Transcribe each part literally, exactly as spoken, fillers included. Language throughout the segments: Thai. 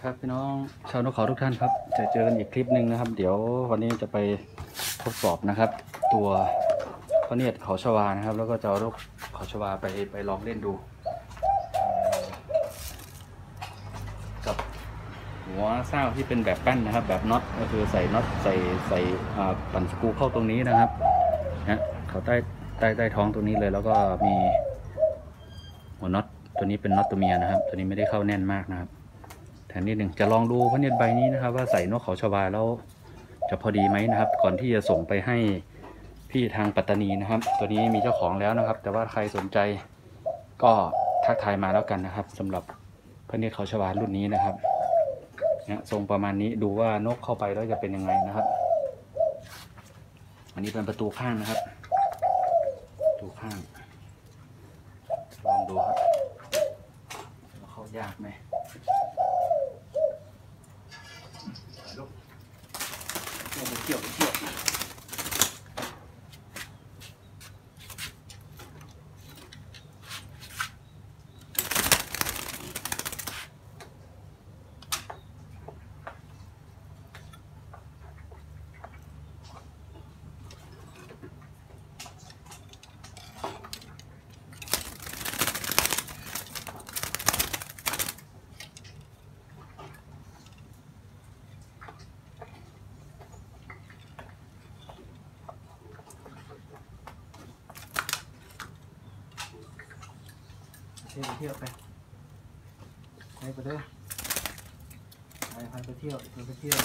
ครับพี่น้องชาวนกเขาทุกท่านครับจะเจอกันอีกคลิปหนึ่งนะครับเดี๋ยววันนี้จะไปทดสอบนะครับตัวพระเนียดเขาชวานะครับแล้วก็จะเอานกเขาชวาไปไปลองเล่นดูกับหัวเศร้าที่เป็นแบบปั้นนะครับแบบน็อตก็คือใส่น็อตใส่ใส่ปั่นสกรูเข้าตรงนี้นะครับนะเขาใต้ใต้ใต้ท้องตรงนี้เลยแล้วก็มีหัวน็อตตัวนี้เป็นน็อตตัวเมียนะครับตัวนี้ไม่ได้เข้าแน่นมากนะครับแทนนิดหนึ่งจะลองดูพระเนียดใบนี้นะครับว่าใส่นกเขาชวาแล้วจะพอดีไหมนะครับก่อนที่จะส่งไปให้พี่ทางปัตตานีนะครับตัวนี้มีเจ้าของแล้วนะครับแต่ว่าใครสนใจก็ทักทายมาแล้วกันนะครับสำหรับพระเนียดเขาชวารุ่นนี้นะครับเนี่ยทรงประมาณนี้ดูว่านกเข้าไปแล้วจะเป็นยังไงนะครับอันนี้เป็นประตูข้างนะครับประตูข้างลองดูครับเข้ายากไหมไปเที่ยวไปเที่ยวไปเที่ยวไปไปไปเด้อไปพาไปเที่ยวไปไปเที่ยว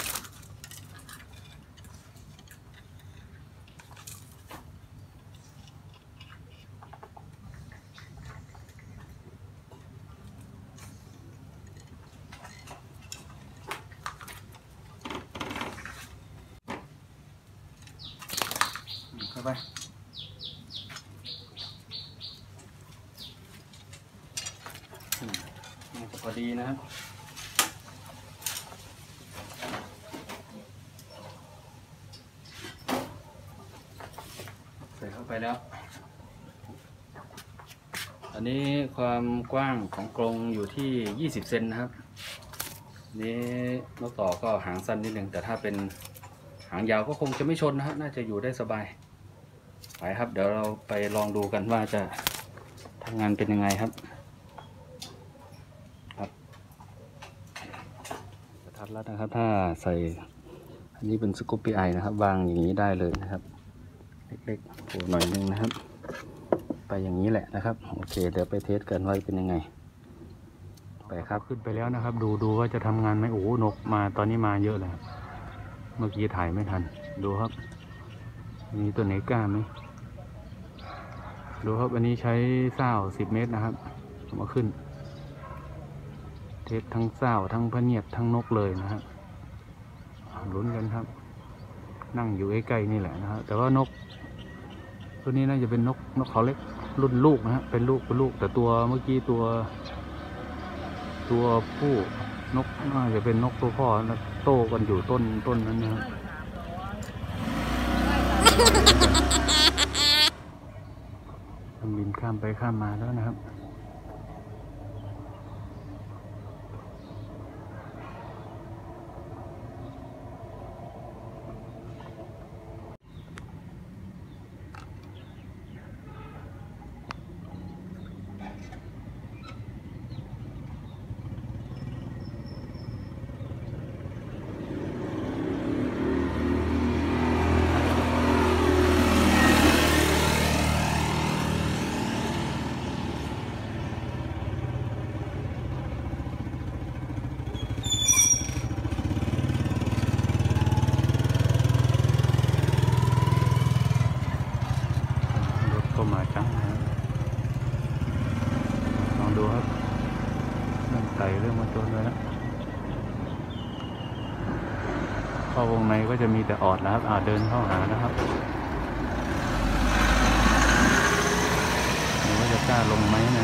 เข้าไปพอดีนะครับใส่เข้าไปแล้วอันนี้ความกว้างของกรงอยู่ที่ยี่สิบเซนนะครับนี้นกต่อก็หางสั้นนิดหนึ่งแต่ถ้าเป็นหางยาวก็คงจะไม่ชนนะครับน่าจะอยู่ได้สบายไปครับเดี๋ยวเราไปลองดูกันว่าจะทำงานเป็นยังไงครับแล้วนะครับถ้าใส่อันนี้เป็นสกูปปี้ไอนะครับวางอย่างนี้ได้เลยนะครับเล็กๆโผล่หน่อยนึงนะครับไปอย่างนี้แหละนะครับโอเคเดี๋ยวไปเทสกันว่าเป็นยังไงไปครับขึ้นไปแล้วนะครับดูดูว่าจะทำงานไหมโอ้นกมาตอนนี้มาเยอะเลยเมื่อกี้ถ่ายไม่ทันดูครับมีตัวไหนกล้าไหมดูครับอันนี้ใช้เศร้าสิบเมตรนะครับมาขึ้นเทสทั้งเศร้าทั้งพระเนียดทั้งนกเลยนะครับลุ้นกันครับนั่งอยู่ใกล้ๆนี่แหละนะฮะแต่ว่านกตัวนี้น่าจะเป็นนกนกเขาเล็กรุ่นลูกนะฮะเป็นลูกเป็นลูกแต่ตัวเมื่อกี้ตัวตัวผู้นกน่าจะเป็นนกตัวพ่อนะโตกันอยู่ต้นต้นนั้นนะครับบินข้ามไปข้ามมาแล้วนะครับมาจังนะครับลองดูครับเริ่มไต่เริ่มมาจนเลยนะเข้าวงในก็จะมีแต่ออดนะครับอ่าเดินเข้าหานะครับหรือว่าจะกล้าลงไหมนะ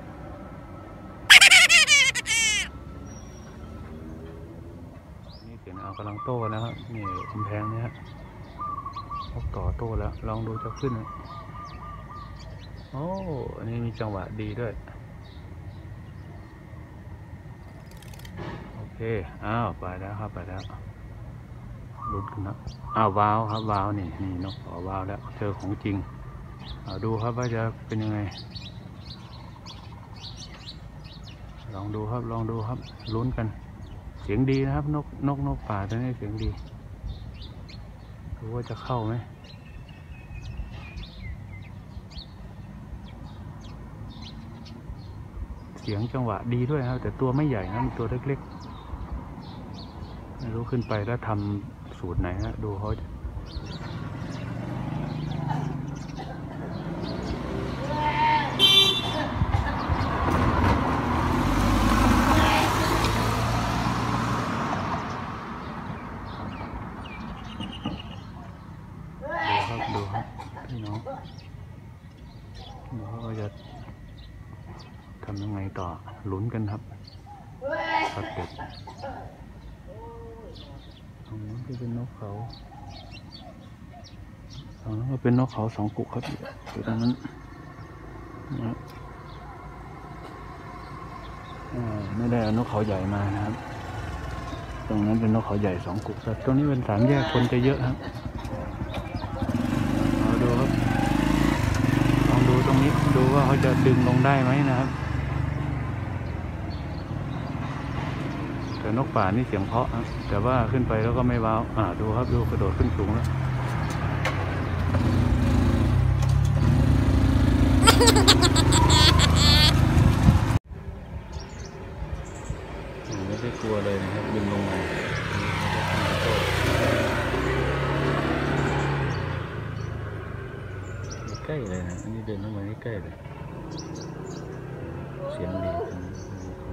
เสียงเอากำลังโตแล้วครับนี่กำแพงนี้ฮะพวกต่อโตแล้วลองดูจะขึ้นโอ้อันนี้มีจังหวะดีด้วยโอเคอ้าวไปแล้วครับไปแล้วลุ้นกันนะอ้าววาวครับวาวนี่นี่นกต่อวาวแล้วเจอของจริงเอาดูครับว่าจะเป็นยังไงลองดูครับลองดูครับลุ้นกันเสียงดีนะครับนกนกนกป่าตัวนี้เสียงดีดูว่าจะเข้าไหมเสียงจังหวะดีด้วยครับแต่ตัวไม่ใหญ่นะตัวเล็กๆไม่รู้ขึ้นไปแล้วทำสูตรไหนนะดูเขาดูครับพี่น้องดูเขาจะทำยังไงต่อลุ้นกันครับสัตว์เด็ดตรงนั้นก็เป็นนกเขาตรงนั้นก็เป็นนกเขาสองกุกครับอยู่ตรงนั้นนะไม่ได้เอานกเขาใหญ่มานะครับตรงนั้นเป็นนกเขาใหญ่สองกุกแต่ตรงนี้เป็นสามแยกคนจะเยอะครับเอาดูครับลองดูตรงนี้ดูว่าเขาจะดึงลงได้ไหมนะครับแต่นกป่านี่เสียงเพาะแต่ว่าขึ้นไปแล้วก็ไม่ว้าวอ่าดูครับดูกระโดดขึ้นสูงแล้วไม่ได้กลัวเลยนะครับดึงลงมาใกล้เลยนะอันนี้เดินเข้ามาใกล้เลยเสียงดี